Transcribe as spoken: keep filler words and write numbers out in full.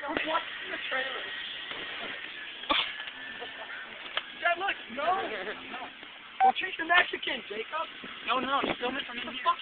I'm watching the trailer. Dad, look, no. No. Go chase the Mexican, Jacob. No, no, just film it from in here.